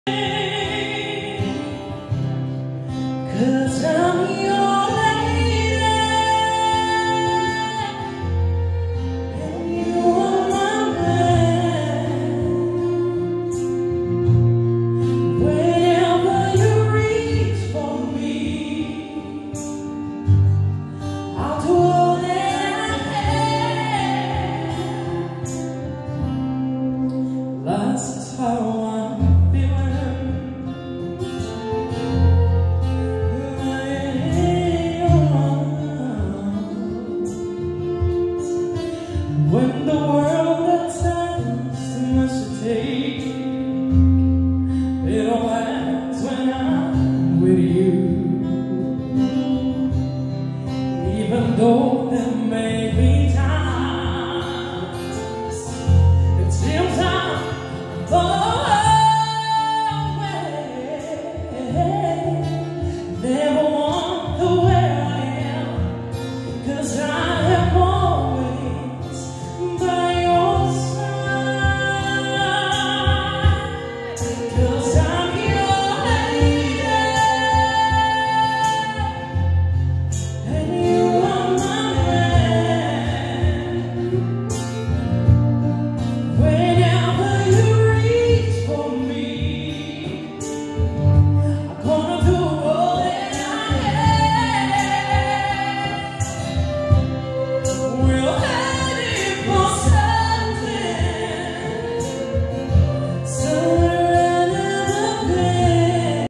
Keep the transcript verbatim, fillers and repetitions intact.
'Cause I'm your lady and you are my man. Whenever you reach for me, I'll do all that I can. That's how I'm feeling. When the world has too much to take, it all